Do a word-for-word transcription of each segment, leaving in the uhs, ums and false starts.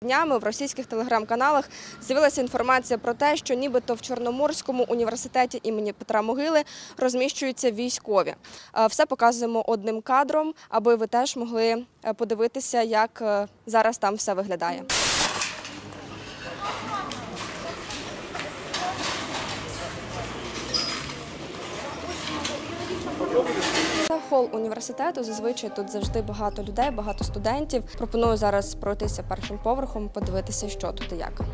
Днями в російських телеграм-каналах з'явилася інформація про те, що нібито в Чорноморському університеті імені Петра Могили розміщуються військові. Все показуємо одним кадром, аби ви теж могли подивитися, як зараз там все виглядає. Це хол університету, зазвичай тут завжди багато людей, багато студентів. Пропоную зараз пройтися першим поверхом, подивитися, що тут і як.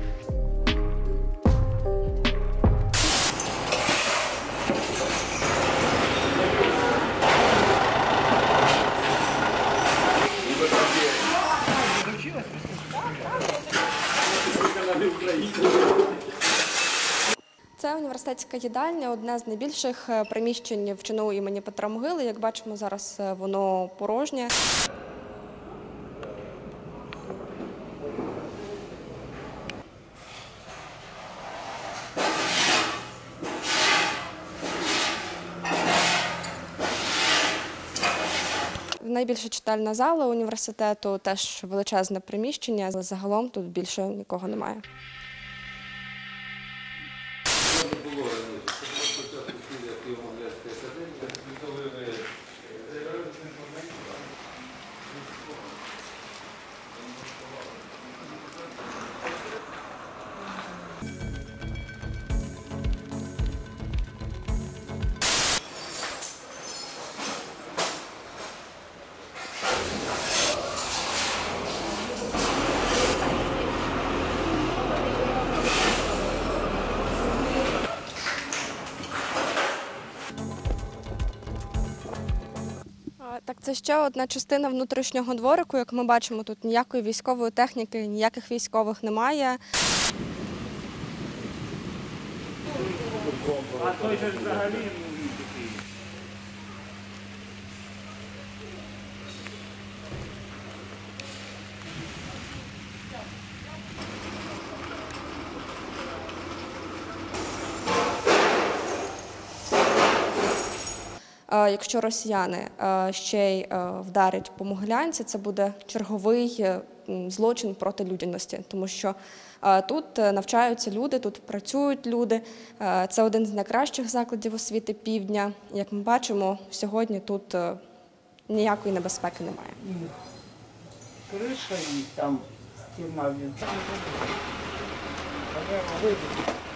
Це університетська їдальня, одне з найбільших приміщень в ЧНУ імені Петра Могили. Як бачимо, зараз воно порожнє. Найбільша читальна зала університету, теж величезне приміщення, але загалом тут більше нікого немає. Так, це ще одна частина внутрішнього дворику. Як ми бачимо, тут ніякої військової техніки, ніяких військових немає. А той же взагалі такий. Якщо росіяни ще й вдарять по Могилянці, це буде черговий злочин проти людяності, тому що тут навчаються люди, тут працюють люди. Це один з найкращих закладів освіти півдня. Як ми бачимо, сьогодні тут ніякої небезпеки немає. Криша і там стіна від.